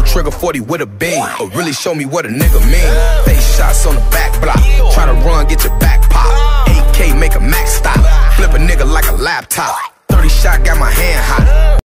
trigger 40 with a beam. Or really show me what a nigga mean. Face shots on the back block. Try to run, get your back pop. AK make a max stop. Flip a nigga like a laptop. 30 shot, got my hand hot.